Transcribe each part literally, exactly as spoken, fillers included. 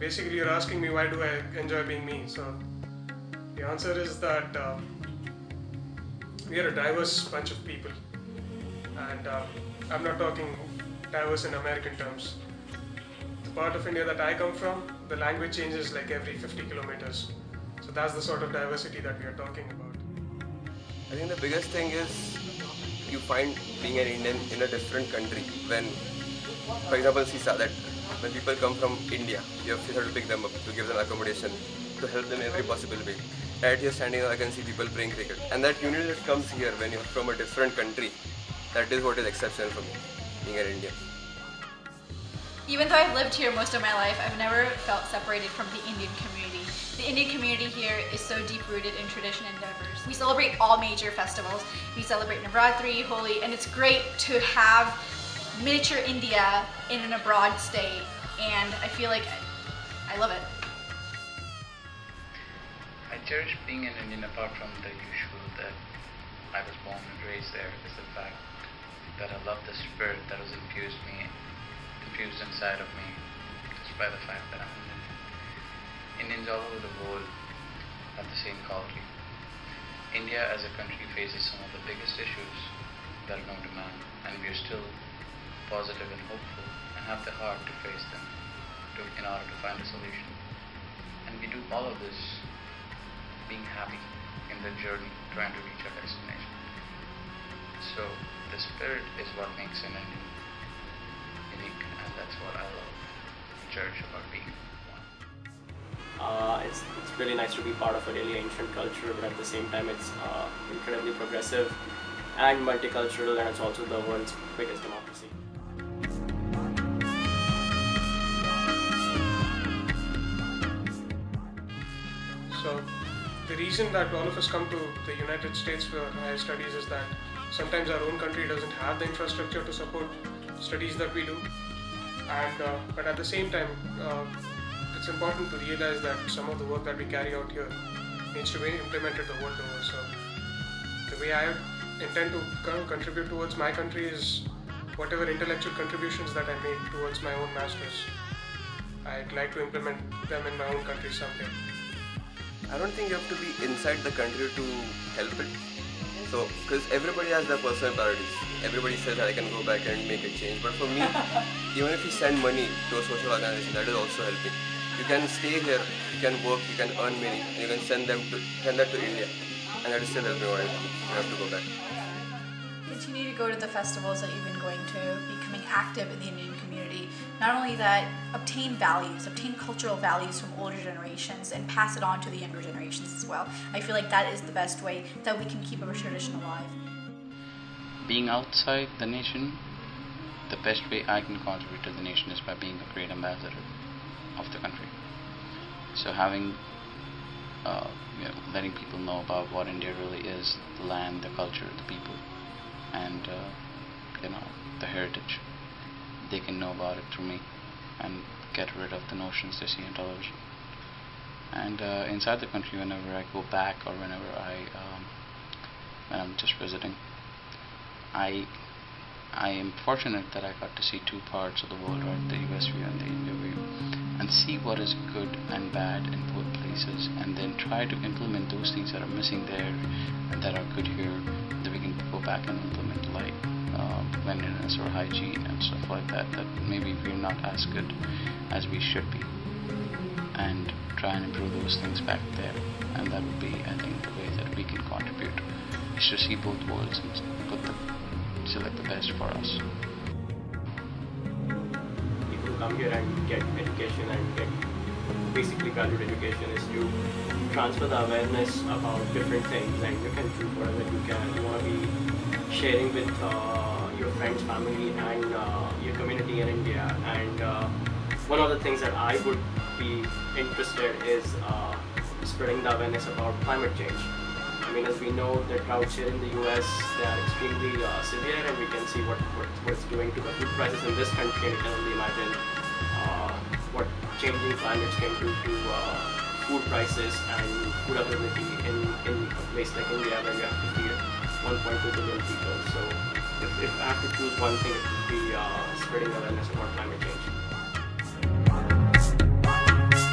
basically you're asking me why do I enjoy being me. So the answer is that uh, we are a diverse bunch of people, and uh, I'm not talking diverse in American terms. The part of India that I come from, the language changes like every fifty kilometers. So that's the sort of diversity that we are talking about. I think the biggest thing is you find being an Indian in a different country. When, for example, Sisa, that when people come from India, you have to pick them up, to give them accommodation, to help them in every possible way. Right here standing, I can see people playing cricket. And that unity that comes here when you're from a different country, that is what is exceptional for me, being an Indian. Even though I've lived here most of my life, I've never felt separated from the Indian community. The Indian community here is so deep-rooted in tradition and diverse. We celebrate all major festivals. We celebrate Navratri, Holi, and it's great to have miniature India in an abroad state, and I feel like I, I love it. I cherish being an Indian apart from the usual that I was born and raised there, is the fact that I love the spirit that was infused me, infused inside of me, just by the fact that I'm Indian. Indians all over the world have the same quality. India as a country faces some of the biggest issues that are known to man, and we are still positive and hopeful and have the heart to face them to, in order to find a solution. And we do all of this being happy in the journey, trying to reach our destination. So the spirit is what makes an Indian unique, and that's what I love and cherish about being one. Uh, it's, it's really nice to be part of a really ancient culture, but at the same time it's uh, incredibly progressive and multicultural, and it's also the world's biggest democracy. So the reason that all of us come to the United States for higher studies is that sometimes our own country doesn't have the infrastructure to support studies that we do, and uh, but at the same time uh, it's important to realize that some of the work that we carry out here needs to be implemented the world over. So the way I intend to kind of contribute towards my country is whatever intellectual contributions that I make towards my own masters, I'd like to implement them in my own country someday. I don't think you have to be inside the country to help it. So, because everybody has their personal priorities. Everybody says that I can go back and make a change. But for me, even if you send money to a social organization, that is also helping. You can stay here, you can work, you can earn money, and you can send them to send that to India, and that is still helping. You have to go back. Continue to go to the festivals that you've been going to, becoming active in the Indian community. Not only that, obtain values, obtain cultural values from older generations and pass it on to the younger generations as well. I feel like that is the best way that we can keep our tradition alive. Being outside the nation, the best way I can contribute to the nation is by being a great ambassador of the country. So having, uh, you know, letting people know about what India really is, the land, the culture, the people, and uh, you know, the heritage. They can know about it through me and get rid of the notions they see on television. And uh, inside the country, whenever I go back or whenever I, um, when I'm just visiting, I I am fortunate that I got to see two parts of the world, right? The U S view and the India view, and see what is good and bad in both places, and then try to implement those things that are missing there and that are good here, that we can go back and implement, like uh, cleanliness or hygiene and stuff like that, that maybe we're not as good as we should be, and try and improve those things back there. And that would be, I think, the way that we can contribute, is to see both worlds and put the select the best for us. People come here and get education and get basically graduate education is to transfer the awareness about different things, and you can choose whatever you can. You want to be sharing with uh, your friends, family, and uh, your community in India. And uh, one of the things that I would be interested is uh, spreading the awareness about climate change. I mean, as we know, the droughts here in the U S, they are extremely uh, severe, and we can see what, what, what it's doing to the food prices in this country, and you can only imagine uh, what changing climates can do to uh, food prices and food availability in, in a place like India, where you have to feed one point two billion people. So if, if I have to choose one thing, it would be uh, spreading awareness about climate change.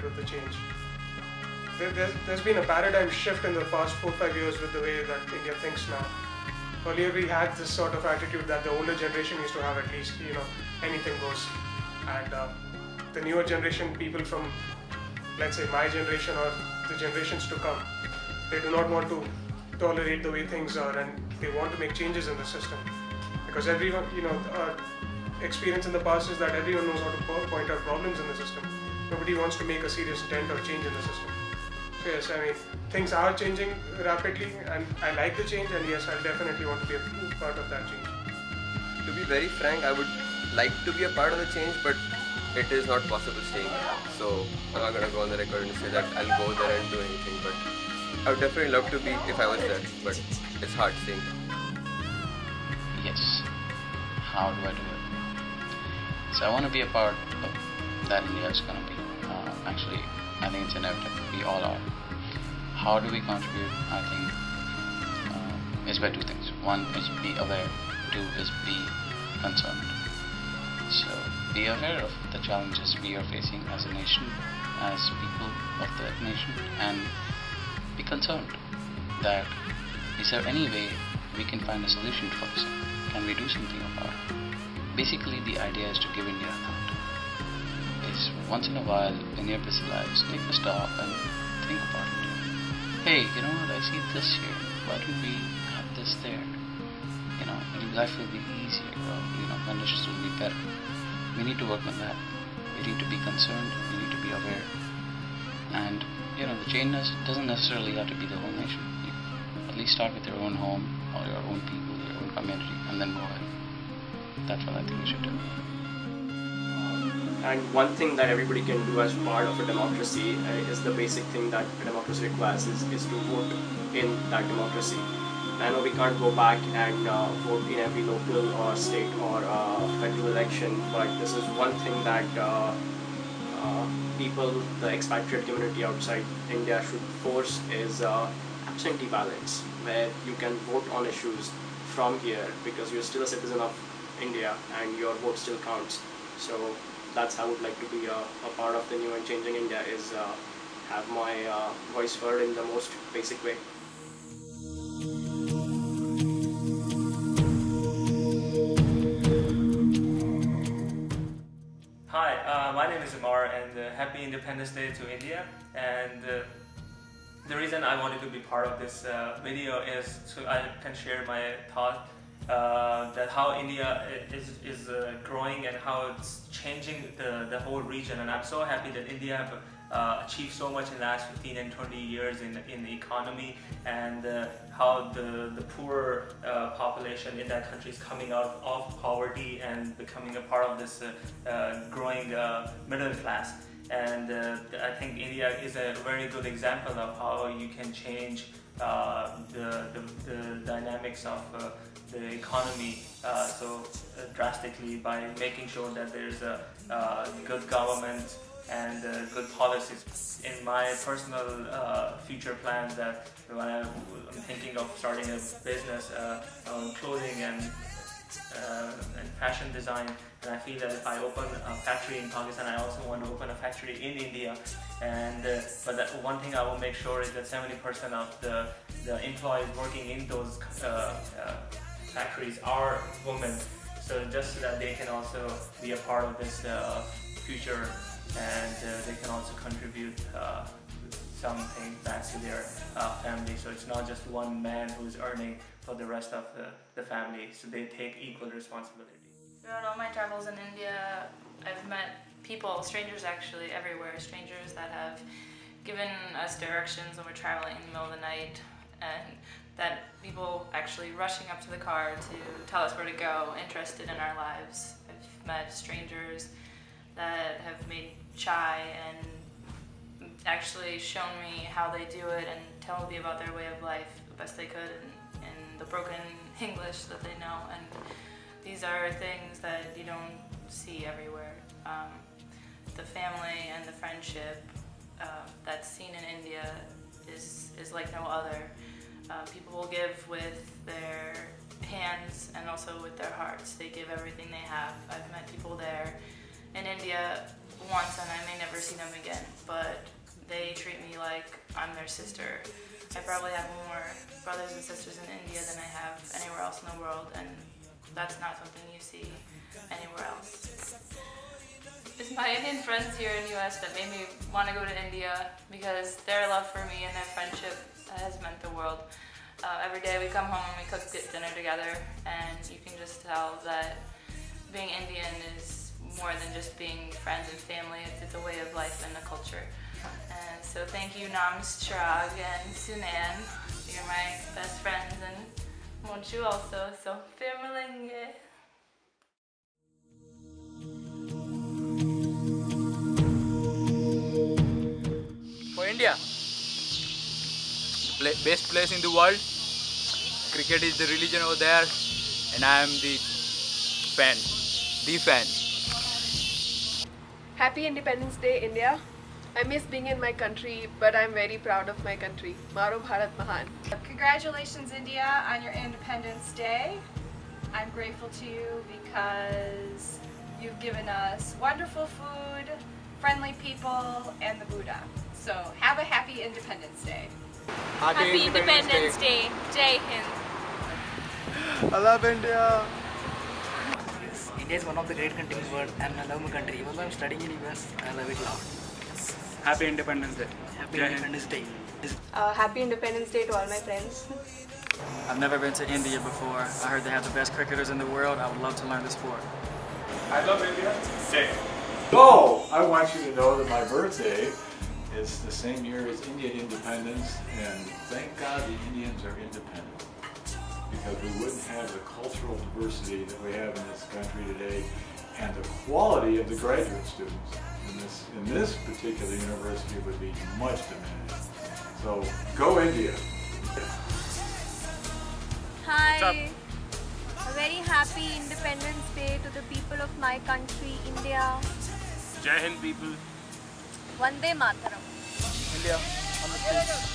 with the change. There, there's, there's been a paradigm shift in the past four five years with the way that India thinks now. Earlier we had this sort of attitude that the older generation used to have, at least, you know, anything goes. And uh, the newer generation, people from, let's say, my generation or the generations to come, they do not want to tolerate the way things are, and they want to make changes in the system. Because everyone, you know, our experience in the past is that everyone knows how to po- point out problems in the system. Nobody wants to make a serious dent or change in the system. So yes, I mean, things are changing rapidly, and I like the change, and yes, I'll definitely want to be a part of that change. To be very frank, I would like to be a part of the change, but it is not possible staying here. So I'm not gonna go on the record and say that I'll go there and do anything, but I would definitely love to be if I was there, but it's hard staying here. Yes. How do I do it? So I want to be a part of that India is going to be. Uh, actually, I think it's inevitable. We all are. How do we contribute? I think uh, is by two things. One is be aware. Two is be concerned. So be aware of the challenges we are facing as a nation, as people of the nation, and be concerned that is there any way we can find a solution for this? Can we do something about it? Basically, the idea is to give India a thought. Is once in a while in your busy lives, take a stop and think about it. Hey, you know what? I see this here. Why don't we have this there? You know, life will be easier, or you know, conditions will be better. We need to work on that. We need to be concerned. We need to be aware. And you know, the change doesn't necessarily have to be the whole nation. You at least start with your own home or your own people, your own community, and then go ahead. That's what I think we should do. And one thing that everybody can do as part of a democracy uh, is the basic thing that a democracy requires is, is to vote in that democracy. I know we can't go back and uh, vote in every local or state or uh, federal election, but this is one thing that uh, uh, people, the expatriate community outside India should force is uh, absentee ballots, where you can vote on issues from here because you're still a citizen of India and your vote still counts. So that's how I would like to be a, a part of the new and changing India, is uh, have my uh, voice heard in the most basic way. Hi, uh, my name is Amar, and uh, happy Independence Day to India. And uh, the reason I wanted to be part of this uh, video is so I can share my thought uh, that how India is, is uh, growing and how it's changing the, the whole region. And I'm so happy that India have uh, achieved so much in the last fifteen and twenty years in, in the economy, and uh, how the, the poor uh, population in that country is coming out of poverty and becoming a part of this uh, uh, growing uh, middle class. And uh, I think India is a very good example of how you can change uh, the, the, the dynamics of uh, the economy uh, so uh, drastically by making sure that there's a uh, good government and uh, good policies. In my personal uh, future plans, that when I'm thinking of starting a business uh, on clothing and Uh, and fashion design, and I feel that if I open a factory in Pakistan, I also want to open a factory in India. And uh, but that one thing I will make sure is that seventy percent of the the employees working in those uh, uh, factories are women, so just so that they can also be a part of this uh, future, and uh, they can also contribute uh, something back to their uh, family. So it's not just one man who's earning for the rest of the, the family, so they take equal responsibility. Throughout all my travels in India, I've met people, strangers actually, everywhere, strangers that have given us directions when we're traveling in the middle of the night, and that people actually rushing up to the car to tell us where to go, interested in our lives. I've met strangers that have made chai and actually shown me how they do it and tell me about their way of life the best they could in, in the broken English that they know. And these are things that you don't see everywhere. Um, the family and the friendship uh, that's seen in India is, is like no other. Uh, people will give with their hands and also with their hearts. They give everything they have. I've met people there in India once and I may never see them again, but they treat me like I'm their sister. I probably have more brothers and sisters in India than I have anywhere else in the world, and that's not something you see anywhere else. It's my Indian friends here in the U S that made me want to go to India because their love for me and their friendship has meant the world. Uh, every day we come home and we cook dinner together, and you can just tell that being Indian is more than just being friends and family. It's, it's a way of life and a culture. And so thank you Namstrag and Sunan. You're my best friends, and Monchu also. So Firmalenge. For India, Play, best place in the world. Cricket is the religion over there, and I am the fan, the fan. Happy Independence Day, India. I miss being in my country, but I'm very proud of my country. Maro Bharat Mahan. Congratulations, India, on your Independence Day. I'm grateful to you because you've given us wonderful food, friendly people, and the Buddha. So have a happy Independence Day. Happy, Happy Independence, Independence Day. Day. Jai Hind. I love India. India is one of the great countries in the world, and I love my country. Even though I'm studying in the U S, I love it a lot. Happy Independence Day. Happy Jai Independence Day. Uh, happy Independence Day to all my friends. I've never been to India before. I heard they have the best cricketers in the world. I would love to learn the sport. I love India. Day. So, I want you to know that my birthday is the same year as Indian independence, and thank God the Indians are independent, because we wouldn't have the cultural diversity that we have in this country today, and the quality of the graduate students in this in this particular university would be much diminished. So go India. Hi. A very happy Independence Day to the people of my country, India. Jai Hind, people. Vande Mataram. India on the streets.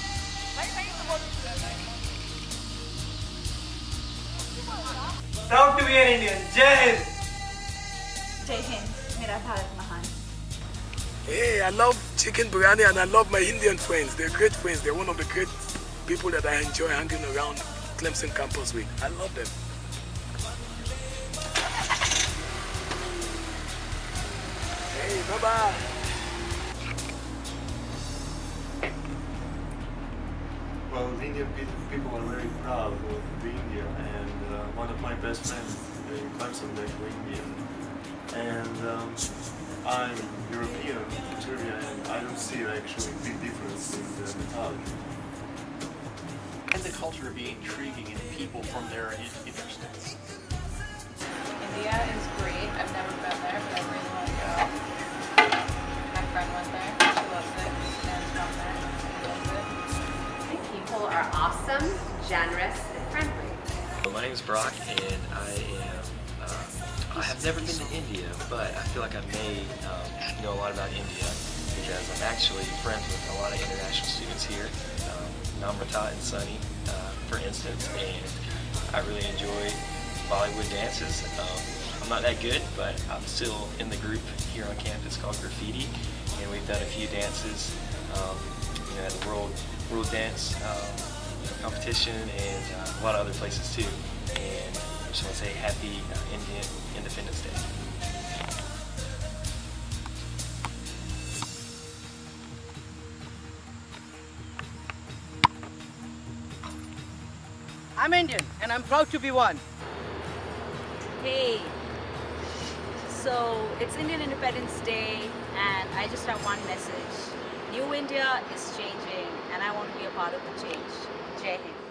Proud to be an Indian. Jai Hind. Jai Hind, Mera Bharat Mahan. Hey, I love chicken biryani and I love my Indian friends. They're great friends. They're one of the great people that I enjoy hanging around Clemson campus with. I love them. Hey, bye-bye. Well, Indian people are very proud of being here, and uh, one of my best friends in Clemson is Indian, and um, I'm European from Serbia, and I don't see actually a big difference in the mentality. And the culture be intriguing and people from there are interesting. India is great. I've never been there, but I really want to go. My friend went there. She loves it. Stan's from there. She loves it. The people are awesome, generous, and friendly. Well, my name is Brock, and I am. Uh, I have never been to India, but I feel like I may um, know a lot about India because I'm actually friends with a lot of international students here. Um, Namrata and Sunny, uh, for instance, and I really enjoy Bollywood dances. Um, I'm not that good, but I'm still in the group here on campus called Graffiti, and we've done a few dances, um, you know, at the World World Dance um, you know, competition and uh, a lot of other places too. And I just want to say Happy uh, Indian Independence Day. I'm Indian, and I'm proud to be one. Hey. So it's Indian Independence Day, and I just have one message. New India is changing, and I want to be a part of the change. Jai Hind.